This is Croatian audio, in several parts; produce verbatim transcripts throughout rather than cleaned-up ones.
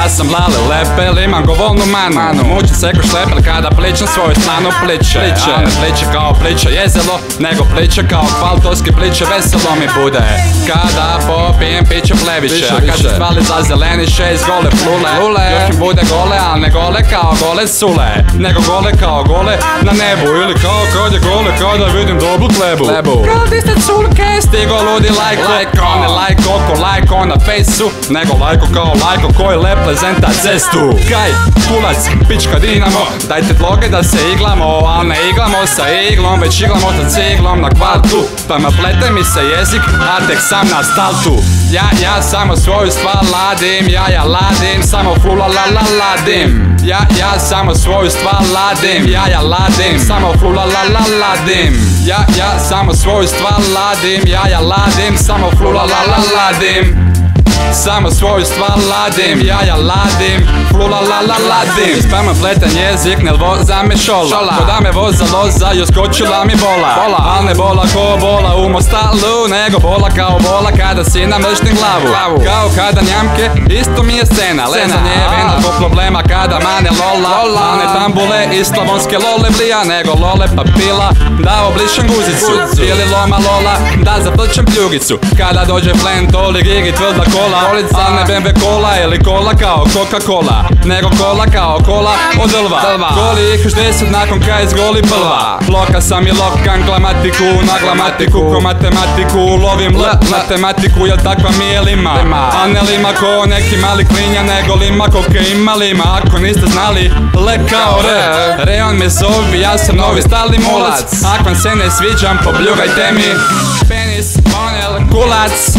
Ja sam Lale Lepel, imam govolnu manu. Mučim se ko šlepel kada pličem svoju stranu pliče. A ne pliče kao pliče jezelo, nego pliče kao kvaltovski pliče, veselo mi bude kada popijem piće pleviće. A kad se zvali za zeleniše iz gole flule, još mi bude gole, al ne gole kao gole sule, nego gole kao gole na nebu. Ili kao kad je gole kada vidim dobru klebu. Kad iste culke stigo ludi lajko, ne lajko ko lajko na fejsu, nego lajko kao lajko koji reprezenta cestu. Kaj, kulac, pička dinamo, dajte tloge da se iglamo, al ne iglamo sa iglom, već iglamo sa ciglom na kvartu. Pa me plete mi se jezik, a tek sam na staltu. Ja, ja samo svoju stvar ladim, ja, ja ladim, samo flula la la ladim. Ja, ja samo svoju stvar ladim, ja, ja ladim, samo flula la la ladim. Ja, ja samo svoju stvar ladim, ja, ja ladim, samo flula la la ladim. Samo svoju stvar ladim, ja, ja ladim, flula la la ladim. Spaman pletan jezik, ne voza me šola, ko da me voza loza i oskočila mi bola. Al ne bola ko bola u Mostalu, nego bola kao bola kada si namrštim glavu. Kao kada njamke, isto mi je scena, lezanje je vena zbog problema kada mane lola. Mane tambule i slavonske lole blija, nego lole papila da oblišem guzicu. Ili loma lola da zaprčem pljugicu, kada dođe flento ili gigi tvrda kola. Al ne B M W kola ili kola kao Coca-Cola, nego kola kao kola od lva. Goli ih još deset nakon kaj izgoli prva. Loka sam i lokan glamatiku, na glamatiku ko matematiku. Lovim L, matematiku jer takva mi je lima. A ne lima ko neki mali klinja, nego lima koke ima lima. Ako niste znali, L kao R, Reon me zovi, ja sam novi stalni mulac. Ako vam se ne sviđam, pobljugajte mi penis, monel, kulac.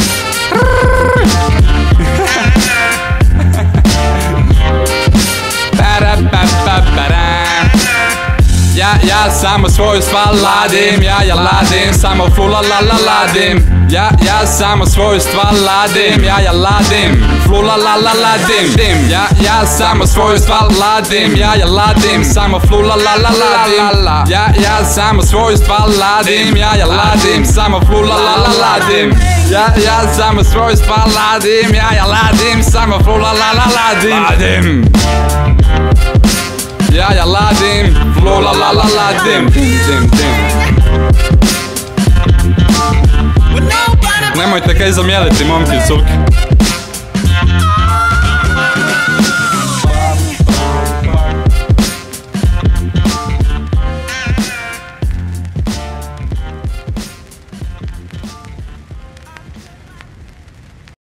Ja, ja samo svoju stvar ladim, ja, ja ladim, samo flula la la ladim. Ja, ja samo svoju stvar ladim, ja, ja ladim, flula la la ladim. Ja, ja samo svoju stvar ladim, ja, ja ladim, samo flula la la ladim. Ja, ja samo svoju stvar ladim, ja, ja ladim, samo flula la la ladim. Ja, ja samo svoju stvar ladim, ja, ja ladim, samo flula la la ladim. Ja, ja ladim, flula la la ladim. Nemojte kaj zamjeriti, momki i curke.